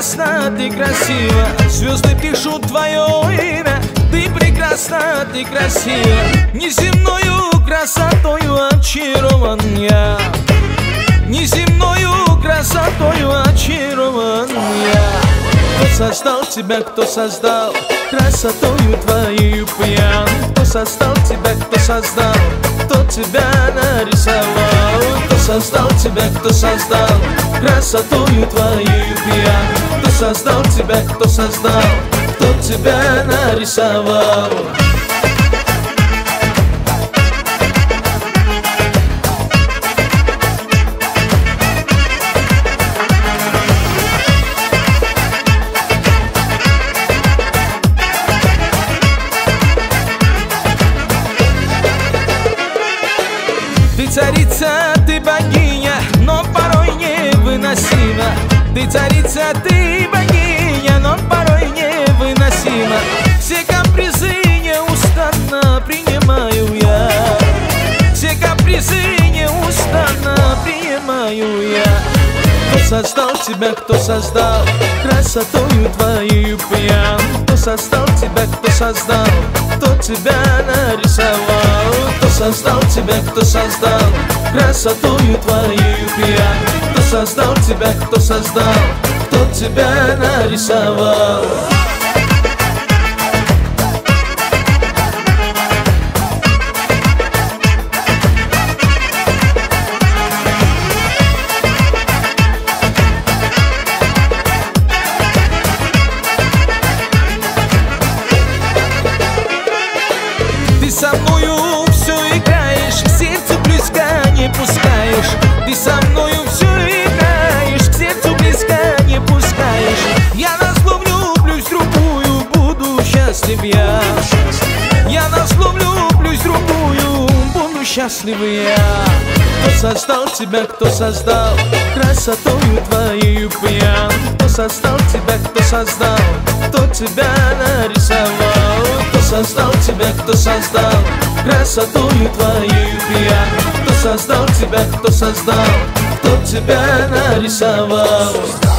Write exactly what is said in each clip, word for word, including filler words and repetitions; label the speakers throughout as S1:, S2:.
S1: прекрасна, ты красива. Звезды пишут твое имя. Ты прекрасна, ты красива. Неземною красотою очарован я. Неземною красотою очарован я. Кто создал тебя, кто создал красотою твоею пьян? Кто создал тебя, кто создал, кто тебя нарисовал? Кто создал тебя, кто создал красотою твоею пьян? Кто создал тебя, кто создал, кто тебя нарисовал? Ты царица, ты богиня, но порой невыносима. Ты царица, ты богиня, но порой невыносима. Все капризы неустанно принимаю я. Все капризы неустанно принимаю я. Кто создал тебя, кто создал красотою твоею пьян? Кто создал тебя, кто создал, кто тебя нарисовал? Кто создал тебя, кто создал красотою твоею пьян? Кто создал тебя, кто создал, кто тебя нарисовал? Ты со мною все играешь, к сердцу близко не пускаешь. Ты со мною все играешь, к сердцу близко не пускаешь. Я назло влюблюсь в другую, буду счастлив я. Я назло влюблюсь в другую, буду счастлив я. Кто создал тебя, кто создал красотою твоею пьян? Кто создал тебя, кто создал, кто тебя нарисовал? Кто создал тебя, кто создал красотою твоею пьян? Кто создал тебя, кто создал, кто тебя нарисовал?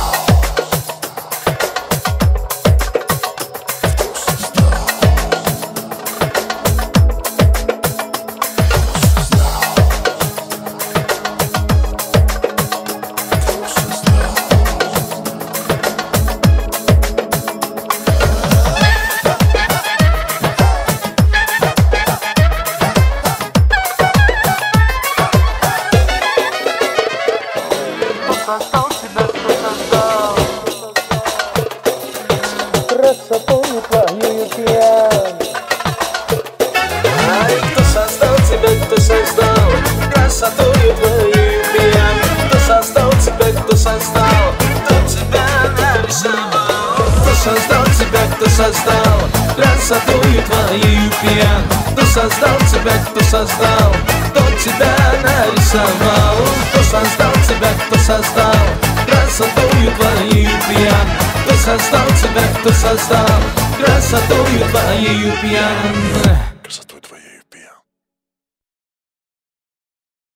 S2: Создал тебя, кто создал красотою твоею пьян?
S1: Ай, кто создал тебя, кто создал красотою твоею пьян? Кто создал тебя, кто создал, кто тебя нарисовал? Кто создал тебя, кто создал красотою твоею пьян? Кто создал тебя, кто создал, кто тебя нарисовал? Кто создал тебя, кто создал красотою твоею пьян? Кто создал тебя, кто создал красотою твоею пьян?
S3: Красотой твоею пьян.